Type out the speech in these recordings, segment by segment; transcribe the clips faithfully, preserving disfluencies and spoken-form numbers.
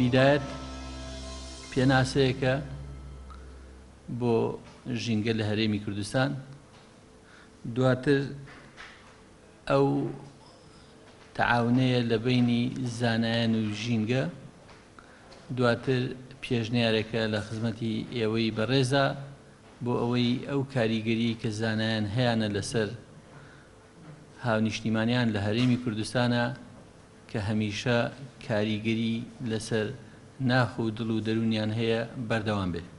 بیدایەت پێناسەیەکە بۆ ژینگە لە هەرێمی کوردستان، دواتر ئەو تەعاونەیە لە بینی زانایان و ژینگە، دواتر پێشنیارێکە لە خزمەتی ئێوەی بەڕێزە بۆ ئەوەی ئەو کاریگەری کە زانایان هەیەە لەسەر هاونیشتیمانیان لە هەرێمی کوردستانە کە هەمیشە کاریگەری لەسەر ناخ و دڵ و دەرونیان هەیە بەردەوام بێت.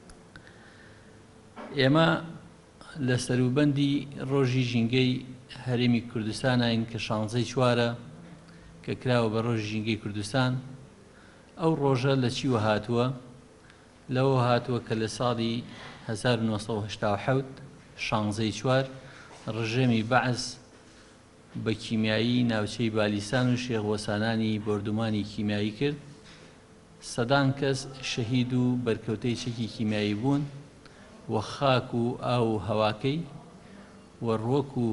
ئێمە لە سەروبەندی ڕۆژی ژینگەی هەرێمی کوردستانین کە شانزەی چوارە کە کراوە بە ڕۆژی ژینگەی کوردستان. ئەو ڕۆژە لە چیوە هاتووە؟ لەوە هاتووە کە لە ساڵی هەزار و نۆ سەد و هەشتا و حەوت شانزەی چوار ڕژێمی بەعز بە کیمیایی ناوچەی بالیسان و شێخوەسانانی بردومانی کیمیایی کرد. سەدان کەس شەهید و بەرکەوتەی چەکی کیمیایی بوون و خاک و ئاو و هەواکەی و ڕووەک و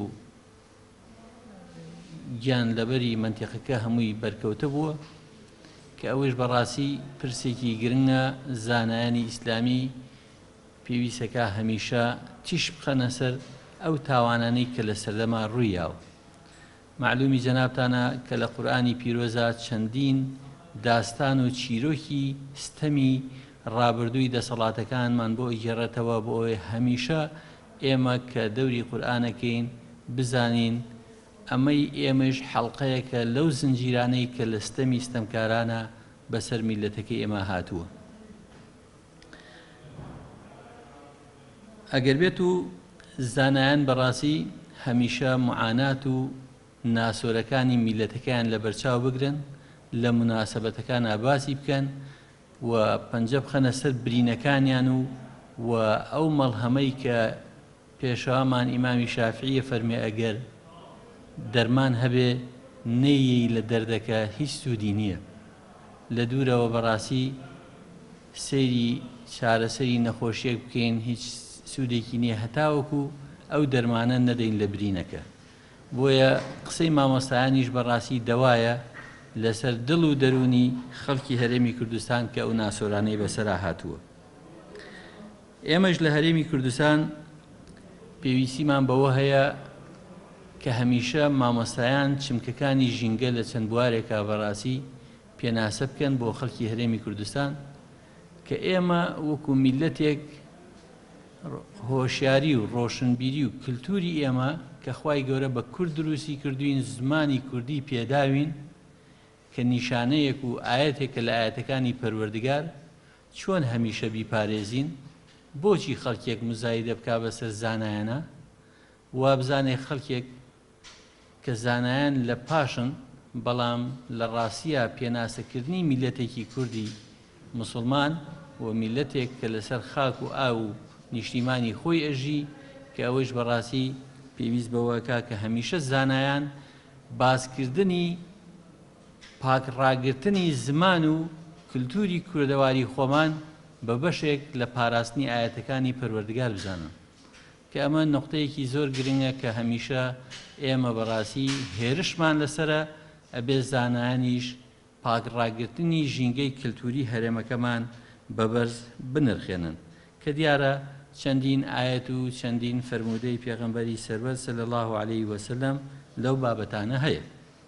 گیان لەبەری منتیقەکە هەمووی بەرکەوتە بووە کە ئەوەش بەڕاستی پرسێکی گرنگە. زانایانی ئیسلامی پێویستەکە هەمیشە تیش بخەنە سەر ئەو تاوانانەی کە لە سەردەما ڕوویاوە. معلومی جەنابتانە کە لە قورئانی پیرۆزە چەندین داستان و چیرۆکی ستەمی ڕابردووی دەسەڵاتەکانمان بۆ ئیگەڕێتەوە بۆ ئەوەی هەمیشە ئێمە کە دەوری قورئانەکەین بزانین ئەمەی ئێمەش حەڵقەیەکە لەو زنجیرانەی کە لە ستەمی ستەمکارانە بەسەر میلەتەکەی ئێمە هاتووە. ئەگەر بێت و زانایان بەڕاستی هەمیشە معانات و ناسۆرەکانی میلەتەکەیان لە بەرچاو بگرن، لە مناسەبەتەکان باسی بکەن و پەنجە بخەنە سەر برینەکانیان و و ئەو مەڵهەمەی کە پێشەوامان ئیمامی شافعیە فەرمێ ئەگەر دەرمان هەبێ نەیەی لە دەردەکە هیچ سوودی نییە. لە دوورەوە بەڕاستی سەیری چارەسەری نەخۆشیەک بکەین هیچ سوودێکی نییە هەتاوەکو ئەو دەرمانە نەدەین لە برینەکە. بۆیە قسەی مامۆستایانیش بەڕاستی دەوایە لەسەر دڵ و دەرونی خەڵکی هەرێمی کوردستان کە ئەو ناسۆرانەی بەسەرا هاتووە. ئێمەش لە هەرێمی کوردستان پێویستیمان بەوە هەیە کە هەمیشە مامۆستایان چمکەکانی ژینگە لە چەند بوارێکا بەڕاستی پێناسە بکەن بۆ خەڵکی هەرێمی کوردستان کە ئێمە وەکو میلەتێک هۆشیاری و ڕۆشنبیری و کللتوری ئێمە کە خوای گەورە بە کورد دروستی کردوین، زمانی کوردی پێداوین کە نیشانەیەک و ئاەتێکە لە ئاەتەکانی پەروەردگار چۆن هەمیشە بیپارێزین. بۆچی خەڵکێک مزایدە بکا بەسەر زانایانە وا بزانێ خەڵکێک کە زانایان لە پاشن بەڵام لە ڕاستیە پێناسەکردنی میلەتێکی کوردی مسلمان و میلەتێک کە لەسەر خاک و ئاو و نیشتیمانی خۆی ئەژی کە ئەوەش بەڕاستی پێویست بەوەکە کە هەمیشە زانایان باسکردنی پاکڕاگرتنی زمان و کللتوری کوردەواری خۆمان بە بەشێک لە پاراستنی ئاەتەکانی پەروەردگار بزانن کە ئەمە نقطەیەکی زۆر گرنگە کە هەمیشە ئێمە بەڕاستی هێرشمان لەسرە ئەبێ زانایانیش پاکڕاگرتنی ژینگەی کللتوری هەرێمەکەمان بەبەرز بنرخێنن کە دیارە چەندین ئاەت و چەندین فەرمودەی پێغەمبەری سەروەر صلی الله علیه وسلم لەو بابەتانە هەیە.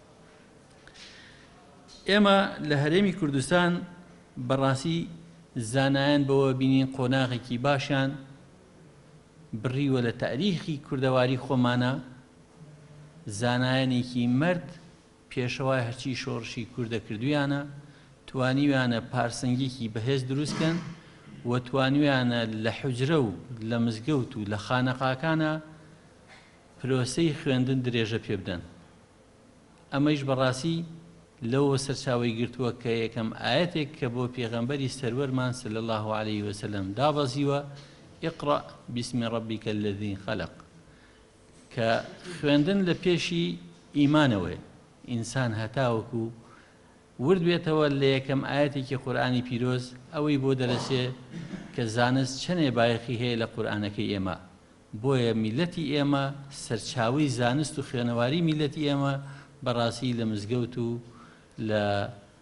ئێمە لە هەرێمی کوردستان بەڕاستی زانایان بەوە بینین قۆناغێکی باشیان بڕیوە لە تاریخی کوردەواری خۆمانە. زانایانێکی مرد پێشەوای هەرچی شۆڕشی کوردە کردویانە، توانیویانە پارسەنگێکی بەهێز دروستکەن و توانویانە لە حوجرە و لە مزگەوت و لە خانەقاکانە پرۆسەی خوێندن درێژە پێ بدەن. ئەمەش بەڕاستی لەوە سەرچاوی گرتووە کە یەکەم ئاەتێک کە بۆ پێغەمبەری سەروەرمان صلی الله علیه وسلم دابەزیوە اقرأ باسم ربك الذي خلق کە خوێندن لە پێشی ئیمانەوەی ئینسان هەتاوەکو ورد بێتەوە لە یەکەم ئاەتێکی قورئانی پیرۆز ئەوەی بۆ دەرەسێ کە زانست چەنێ بایەخی هەیە لە قورئانەکەی ئێمە. بۆیە میلەتی ئێمە سەرچاوی زانست و خوێنەواری میلەتی ئێمە بەڕاستی لە مزگەوت و لە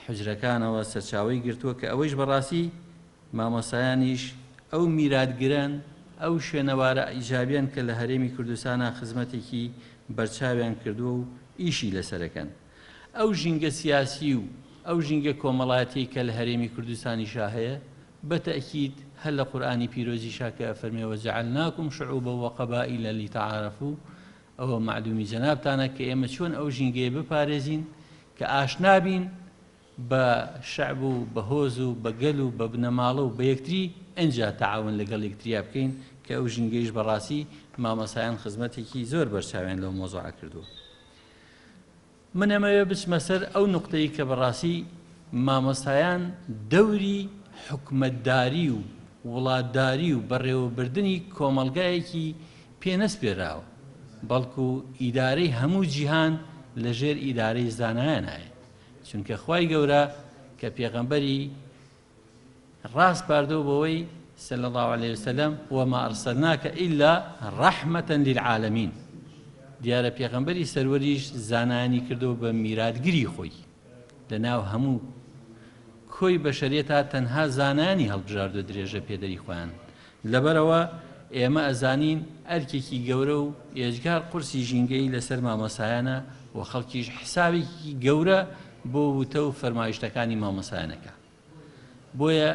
حجرەکانەوە سەرچاوەی گرتووە کە ئەوەیش بەڕاستی مامۆسایانیش ئەو میراتگرن ئەو شوێنەوارە ئیجابیان کە لە هەرێمی کوردستانە خزمەتێکی بەرچاویان کردووە و ئیشی لەسەرەکەن. ئەو ژینگە سیاسی و ئەو ژینگە کۆمەڵایەتی کە لە هەرێمی کوردستانیشا هەیە بەتەئکید هەر لە قورئانی پیرۆزیشا کە ئەفەرمێ وەجەعەلناکم شعوبا وەقەبائیل لیتەعارەفوا ئەوە معلومی جەنابتانە کە ئێمە چۆن ئەو ژینگەیە بپارێزین کە ئاشنابین بە شەعب و بە هۆز و بە گەل و بە بنەماڵە و بە یەکتری ئەنجا تەعاون لەگەڵ یەکتریا بکەین کە ئەو ژینگەیش بەڕاستی مامۆسایان خزمەتێکی زۆر بەرچاویان لەو مۆزوعە کردووە. من ئەمەوێ بچمە سەر ئەو نوقتەی کە بەڕاستی مامۆستایان دەوری حکومەتداری و وڵاتداری و بەڕێوەبردنی کۆمەلگایەکی پێنەسپێراوە بەڵکو ئیدارەی هەموو جیهان لەژێر ئیدارەی زانایانایە، چونکە خوای گەورە کە پێغەمبەری ڕاست پاردۆ بەوەی صلی الله عليه وسلم وما ئەرسەلناکە ئیلا ڕەحمەتەن للعالەمین، دیارە پێغەمبەری سەروەریش زانایانی کردو بە میراتگیری خۆی لەناو هەموو کۆی بەشەریەتا تەنها زانانی هەڵبژاردو درێژە پێدەری خۆیان. لەبەرەوە ئێمە ئەزانین ئەرکێکی گەورە و ئێجگار قورسی ژینگەی لەسەر مامۆسایانە و خەڵکیش حسابێکی گەورە بۆ وتە و فەرمایشتەکانی مامۆسایانەکە. بۆیە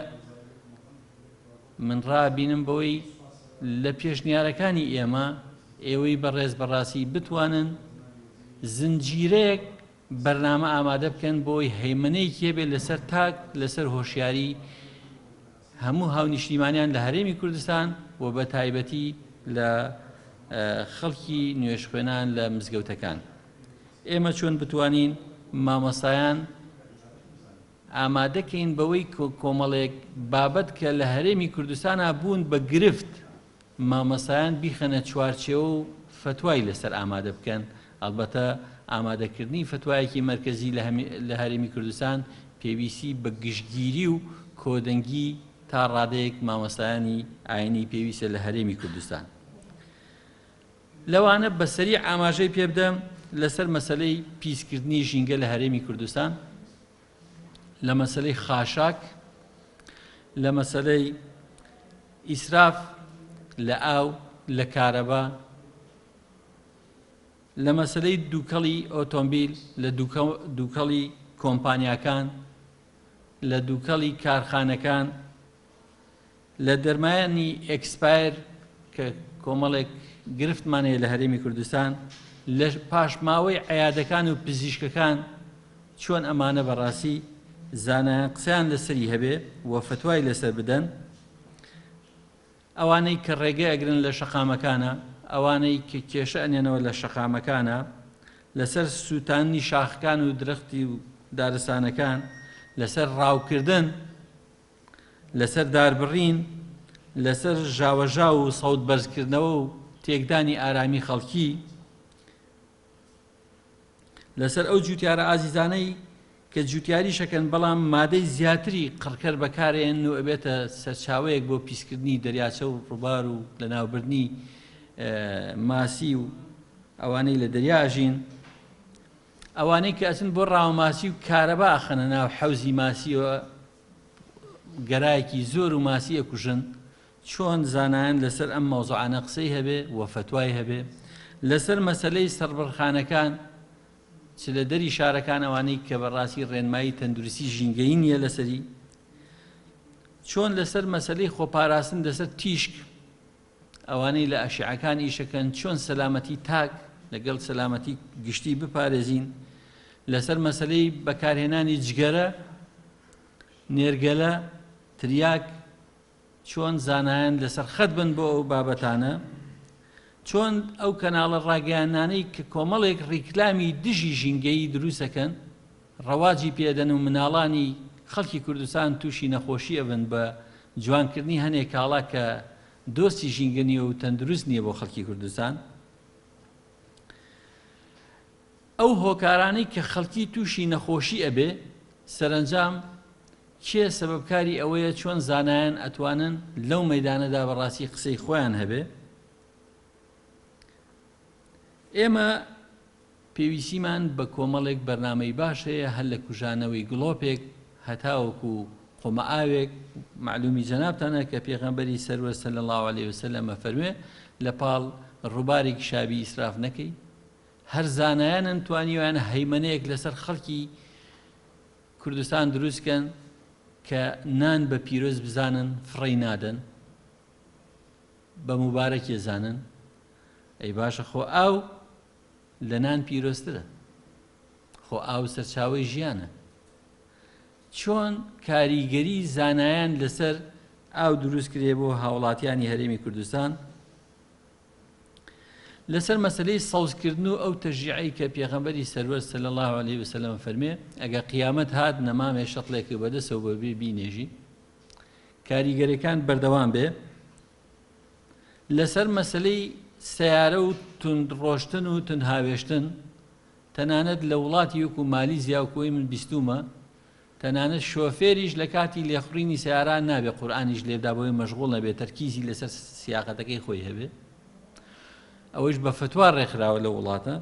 من ڕابینم بەوەی لە پێشنیارەکانی ئێمە ئێوەی بەڕێز بەڕاستی بتوانن زنجیرەیەک بەرنامە ئامادە بکەن بۆی هەیمنەیەکی هەبێت لەسەر تاک لەسەر هۆشیاری هەموو هاونیشتیمانیان لە هەرێمی کوردستان و بە تایبەتی لە خەڵکی نوێژخوێنان لە مزگەوتەکان. ئێمە چۆن بتوانین مامۆستایان ئامادەکەین بەوەی کۆمەڵێک بابەت کە لە هەرێمی کوردستانە بوون بە گرفت مامۆستایان بیخەنە چوارچێوە و فتوای لەسەر ئامادە بکەن. ئەلبەتە ئامادەکردنی فتوایەکی مەرکەزی لە هەرێمی کوردستان پێویستی بە گشتگیری و کۆدەنگی تا ڕادەیەک مامۆستایانی ئاینی پێویستە لە هەرێمی کوردستان. لەوانە بەسەری ئاماژەی پێ بدەم لەسەر مەسەلەی پیسکردنی ژینگە لە هەرێمی کوردستان، لە مەسەلەی خاشاک، لە مەسەلەی ئیسراف لە ئاو لە کارەبا، لە مەسەلەی دووکەڵی ئۆتۆمبیل لە دووکەڵی کۆمپانیاکان، لە دووکەڵی کارخانەکان، لە دەرمایانی ئێکسپایر کە کۆمەڵێک گرفتمانەیە لە هەرێمی کوردستان، لە پاشماوەی عەیادەکان و پزیشکەکان چۆن ئەمانە بەڕاستی زانایان قسەیان لەسەری هەبێ و فتوای لەسەر بدەن. ئەوانەی کە ڕێگەی ئەگرن لە شەقامەکانە، ئەوانەی کە کێشە ئەنێنەوە لە شەقامەکانە، لەسەر سووتانی شاخەکان و درەختی و دارستانەکان، لەسەر ڕاوکردن، لەسەر داربڕین، لەسەر ژاوەژا و سەوت بەرزکردنەوە و تێکدانی ئارامی خەڵکی، لەسەر ئەو جوتیارە ئازیزانەی کە جوتیاری شەکەن بەڵام مادەی زیاتری قڕکەر بەکارێن و ئەبێتە سەرچاوەیەک بۆ پیسکردنی دەریاچە و ڕووبار و لەناوبردنی ماسی و ئەوانەی لە دەریاژین، ئەوانەی کە ئەچن بۆ ڕاوماسی و کارەبا ئەخەنە ناو حەوزی ماسیەوە گەرایەکی زۆر و ماسی ئەکوژن، چۆن زانایان لەسەر ئەم مەوزوعانە قسەی هەبێ و فتوای هەبێ. لەسەر مەسەلەی سەربڕخانەکان چ لە دەری شارەکان ئەوانەی کە بەڕاستی ڕێنمایی تەندروستی ژینگەیی نییە لەسەری، چۆن لەسەر مەسەلەی خۆپاراستن لەسەر تیشک ئەوانەی لە ئەشعەکان ئیشەکەن چۆن سەلامەتی تاک لەگەڵ سەلامەتی گشتی بپارێزین، لەسەر مەسەلەی بەکارهێنانی جگەرە، نێرگەلە، تریاک چۆن زانایان لەسەر خەت بن بۆ ئەو بابەتانە، چۆن ئەو کەناڵە ڕاگەیاندانەی کە کۆمەڵێک ڕیکلامی دژی ژینگەیی دروستەکەن ڕەواجی پێدەن و مناڵانی خەڵکی کوردستان تووشی نەخۆشی ئەبن بە جوانکردنی هەنێک کاڵا کە دۆستی ژینگە نیە و تەندروست نییە بۆ خەڵکی کوردستان. ئەو هۆکارانەی کە خەڵکی تووشی نەخۆشی ئەبێ سەرنجام کێ سەبەبکاری ئەوەیە چۆن زانایان ئەتوانن لەو مەیدانەدا بەڕاستی قسەی خۆیان هەبێ. ئێمە پێویستیمان بە کۆمەڵێک بەرنامەی باش هەیە هەر لە کوژانەوەی گڵۆپێک هەتاوەکو خۆمە ئاوێک معلومی جەنابتانە کە پێغەمبەری سەروەر سەلی الله عەلەیه وسەلەم فەرموێ لە پاڵ ڕووبارێکی شابی ئیسراف نەکەی. هەر زانایانن توانیویانە هەیمەنەیەک لەسەر خەڵکی کوردستان دروستکەن کە نان بە پیرۆز بزانن فڕی نادەن بە موبارەکێ زانن. ئەی باشە خۆ ئاو لە نان پیرۆزترە، خۆ ئاو سەرچاوەی ژیانە. چۆن کاریگەری زانایان لەسەر ئاو دروست کرێ بۆ هاوڵاتیانی هەرێمی کوردستان لەسەر مەسلەی سەوزکردن و ئەو تەشجیعی کە پێغەمبەری سەروەر سەلی الله عەلەیه وسەلەم فەرمێ ئەگە قیامەت هات نەمامێ شەقڵێکی بەدەستەوە بەبێ بینێژی کاریگەریەکان بەردەوام بێ لەسەر مەسلەی سیارە و تند ڕۆشتن و تند هاوێشتن. تەنانەت لە وڵاتی وەکو مالیزیا و کۆی من بیستومە تەنانەت شۆفێریش لە کاتی لێخڕینی سیاران نابێ قورئانیش لێدا بۆی مەشغوڵ نەبێت تەرکیزی لەسەر سیاقەتەکەی خۆی هەبێ. ئەوەش بە فتوا ڕێکخراوە لە وڵاتە.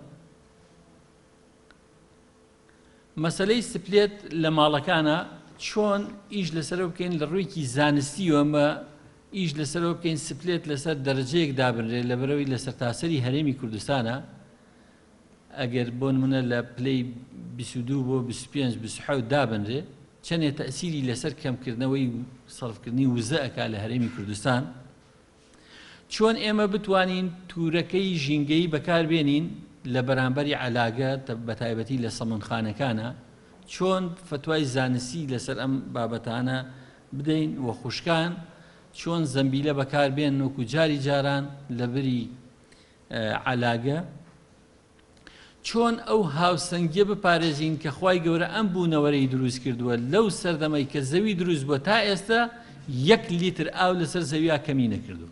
مەسەلەی سپلێت لە ماڵەکانە چۆن ئیش لەسەرەوە بکەین لە ڕوویکی زانستی وەمە ئیش لەسەرەوە بکەین سپلێت لەسەر دەرەجەیەک دابنرێت لە بەرەوەی لە سەرتاسەری هەرێمی کوردستانە. ئەگەر بۆ نمونە لە پلەی بیست و دوو بۆ بیست و پێنج بیست و حەوت دابنرێ چەندێ تەئسیری لەسەر کەمکردنەوەی سەرفکردنی وزە ئەکا لە هەرێمی کوردستان. چۆن ئێمە بتوانین تورەکەی ژینگەی بەکاربێنین لە بەرامبەری عەلاگە بە تایبەتی لە سەمەندخانەکانە، چۆن فتوای زانستی لەسەر ئەم بابەتانە بدەین وە خوشکان، چۆن زەمبیلە بەکاربێن وەکو جاری جاران لە بری عەلاگە، چۆن ئەو هاوسەنگیە بپارێزین کە خوای گەورە ئەم بوونەوەرەی دروست کردووە لەو سەردەمەی کە زەوی دروست بووە تا ئێستا یەک لیتر ئاو لەسەر زەویا کەمی نەکردووە.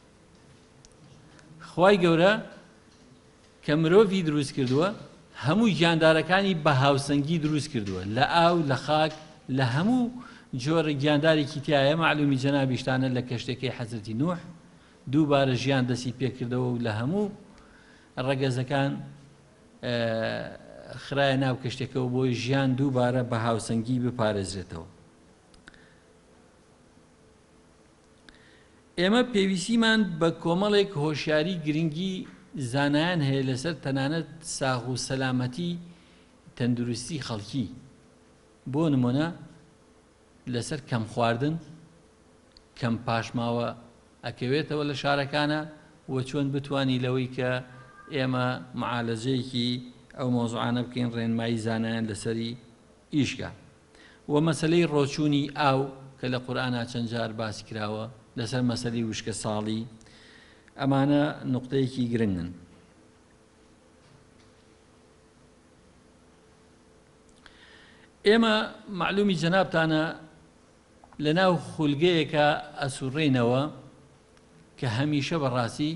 خوای گەورە کە مرۆڤی دروست کردووە هەموو گیاندارەکانی بە هاوسەنگی دروست کردووە لە ئاو لە خاک لە هەموو جۆرە گیاندارێکی تایە. معلومی جەنابیشتانە لە کەشتەکەی حەزرەتی نوح دووبارە ژیان دەستی پێکردەوە و لە هەموو ڕەگەزەکان خرایە ناو کەشتێکەوە بۆی ژیان دووبارە بە هاوسەنگی بپارێزرێتەوە. ئێمە پێویستیمان بە کۆمەڵێک هۆشیاری گرنگی زانایان هەیە لەسەر تەنانەت ساغ و سەلامەتی تەندروستی خەڵکی. بۆ نمونە لەسەر کەم خواردن، کەم پاشماوە ئەکەوێتەوە لە شارەکانە و چۆن بتوانی لەوەی کە ئێمە معالەجەیەکی ئەو مۆزوعانە بکەین ڕێنمایی زانایان لەسەری ئیشکە. و مەسەلەی ڕۆچوونی ئاو کە لە قورئانە چەند جار باسی کراوە لەسەر مەسەلەی وشکە ساڵی، ئەمانە نوقتەیەکی گرنگن. ئێمە معلومی جەنابتانە لە ناو خولگەیەکە ئەسوڕێنەوە کە هەمیشە بەڕاستی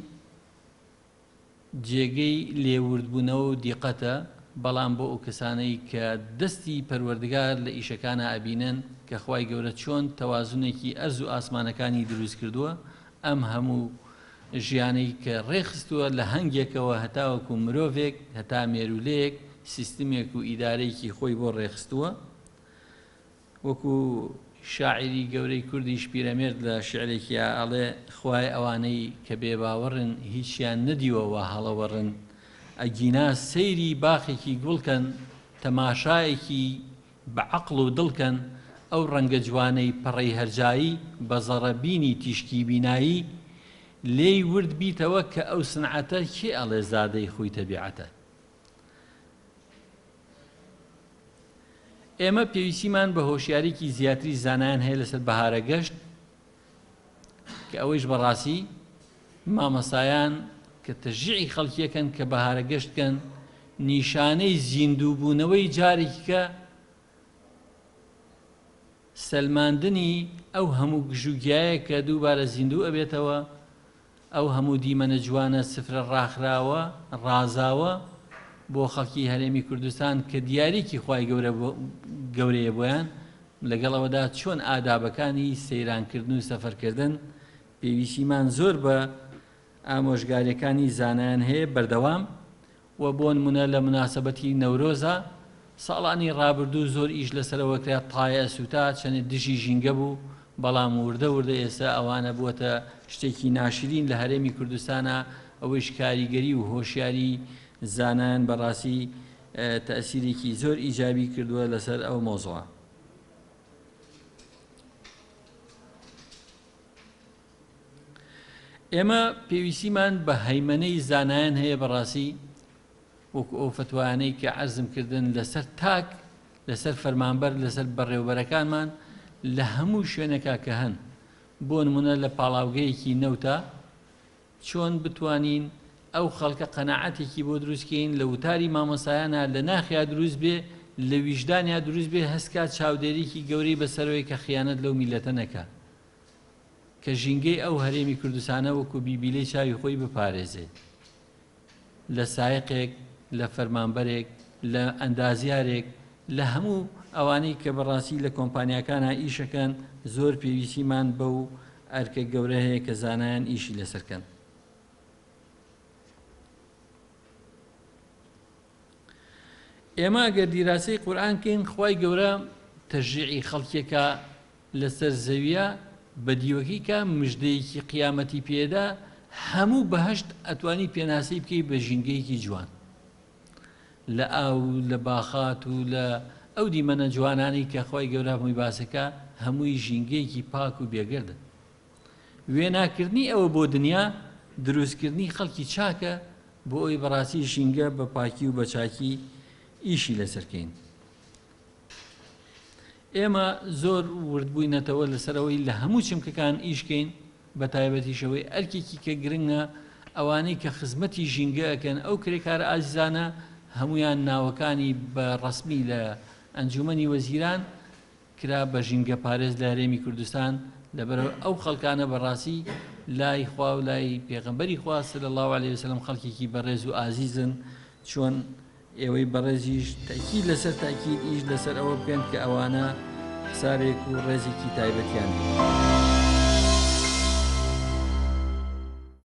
جێگەی لێوردبوونەوە و دیقەتە، بەڵام بۆ ئەو کەسانەی کە دەستی پەروەردگار لە ئیشەکانە ئەبینن کە خوای گەورە چۆن تەوازونێکی ئەرز و ئاسمانەکانی دروست کردووە، ئەم هەموو ژیانەی کە ڕێخستووە لە هەنگێکەوە هەتاوەکو مرۆڤێک هەتا مێرولەیەک سیستمێک و ئیدارەیەکی خۆی بۆ ڕێخستووە. وەکو شاعری گەورەی کوردیش پیرەمێرد لە شعرێکی ئەڵێ خوای ئەوانەی کە بێباوەڕن هیچیان نەدیوەوە هەڵەوەڕن، ئەگینا سەیری باخێکی گوڵکەن تەماشایەکی بە عەقڵ و دڵکەن، ئەو ڕەنگە جوانەی پەڕەی هەرجایی بە زەڕەبینی تیشکی بینایی، لێی ورد بیتەوە کە ئەو سنعەتە کێ ئەڵێ زادەی خۆی تەبیعەتە. ئێمە پێویستیمان بە هۆشیارێکی زیاتری زانایان هەیە لەسەر بەهارە گەشت کە ئەوەیش بەڕاستی مامەسایان کە تەشجیعی خەڵکیەکەن کە بەهارە گەشتکەن نیشانەی زیندووبوونەوەی جارێکیکە سەلماندنی ئەو هەموو گژوگیایە کە دووبارە زیندوو ئەبێتەوە، ئەو هەموو دیمەنە جوانە سفرە ڕاخراوە ڕازاوە بۆ خەڵکی هەرێمی کوردستان کە دیاریکی خوای گەورەیە بۆیان، لەگەڵەوەدا چۆن ئادابەکانی سەیرانکردن و سەفەرکردن پێویستیمان زۆر بە ئامۆژگاریەکانی زانایان هەیە بەردەوام. و بۆ نمونە لە مناسبەتی نەورۆزە ساڵانی ڕابردوو زۆر ئیش لەسەرەوە کرا تایە سوتا چەند دژی ژینگە بوو بەڵام وردە وردە ئێستا ئەوانە بووەتە شتێکی ناشرین لە هەرێمی کوردستانە ئەوەیش کاریگەری و هۆشیاری زانایان بەڕاستی تەئسیرێکی زۆر ئیجابی کردووە لەسەر ئەو مۆزوعە. ئێمە پێویستیمان بە هەیمەنەی زانایان هەیە بەڕاستی وەکو ئەو فتوانەی کە عەرزم کردن لەسەر تاک لەسەر فەرمانبەر لەسەر بەڕێوەبەرەکانمان لە هەموو شوێنێکا کە هەن بۆ نمونە لە پاڵاوگەیەکی نەوتە چۆن بتوانین ئەو خەڵکە قەناعەتێکی بۆ دروستکەین لە وتاری مامۆسایانە لە ناخیا دروست بێ لە ویژدانیا دروست بێ هەستکات چاودێریکی گەورەی بەسەرەوەی کە خیانەت لەو میلەتە نەکا کە ژینگەی ئەو هەرێمی کوردستانە وەکو بیبیلەی چاوی خۆی بپارێزێ لە سایقێک لە فەرمانبەرێک لە ئەندازیارێک لە هەموو ئەوانەی کە بەڕاستی لە کۆمپانیاکانە ئیشەکەن زۆر پێویستیمان بەو ئەرکە گەورە هەیە کە زانایان ئیشی لەسەرکەن. ئێمە ئەگەر دیراسەی قورئان کەین خوای گەورە تەشجیعی خەڵکێکە لەسەر زەویە بەدیوەکەی کە مژدەیەکی قیامەتی پێدا هەموو بەهەشت ئەتوانی پێناسی بکەی بە ژینگەیەکی جوان لە ئاو لە باخات و لە ئەو دیمەنە جوانانی کە خوای گەورە هەمووی باسەکە هەمووی ژینگەیەکی پاک و بێگردە. وێناکردنی ئەوە بۆ دنیا دروستکردنی خەڵکی چاکە بۆ ئەوی بەڕاستی ژینگە بە پاکی و بە چاکی ئیشی لەسەرکەین. ئێمە زۆر وردبووینەتەوە لەسەرەوەی لە هەموو چمکەکان ئیشکەین بە تایبەتیشەوەی ئەرکێکی کە گرنگە ئەوانەی کە خزمەتی ژینگە ئەکەن ئەو کرێکارە ئازیزانە هەمویان ناوەکانی بە ڕەسمی لە ئەنجومەنی وەزیران کرا بە ژینگە پارێز لە هەرێمی کوردستان لەبەرەوە ئەو خەڵکانە بەڕاستی لای خوا و لای پێغەمبەری خوا صلی الله علیه وسلم خەڵکێکی بەڕێز و ئازیزن چۆن ئێوەی بەڕێزیش تاکید لەسەر تاکید ئیش لەسەر ئەوە بکەن کە ئەوانە حسابێک و ڕێزێکی تایبەتیان